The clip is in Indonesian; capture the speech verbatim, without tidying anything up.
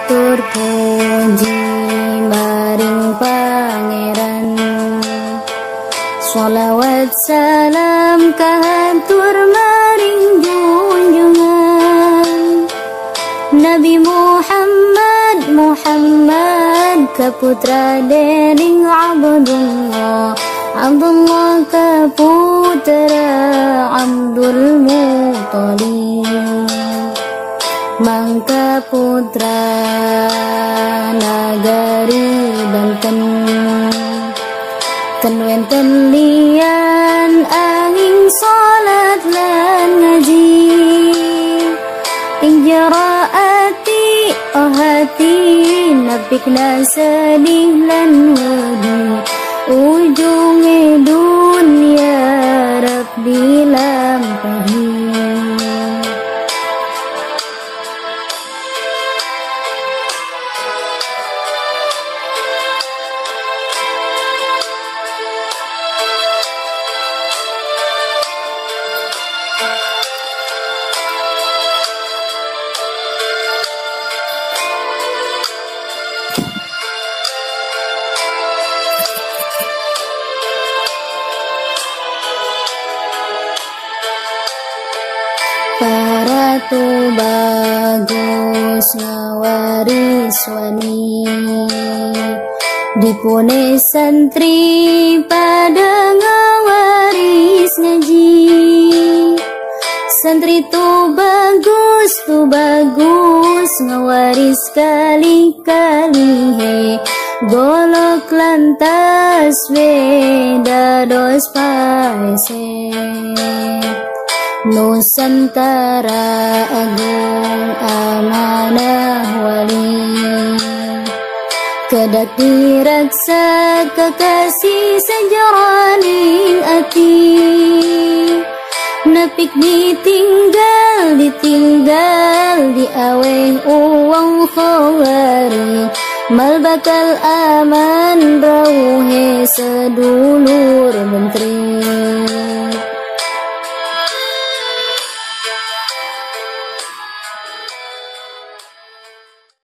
matur puji maring pangeran, sholawat salam kahatur maring junjungan Nabi Muhammad Muhammad kaputra dening Abdullah Abdullah kaputra Abdul Muthalib mangka putra nagari Banten ten wenten lian angin salat lan ngaji ing jaraati oh hati napikna sedih lan wedi ujunge dunia Rabbi lampahi. Para tu bagus ngawaris wani dipune santri pada ngawaris ngaji. Santri tu bagus tu bagus ngawaris kali-kali he golok lantas beda dos paese. Nusantara agung amanah wali kedak diraksa kekasih sejaraning ati nepik ditinggal ditinggal diaweh uang khawari mal bakal aman rauhe sedulur menteri.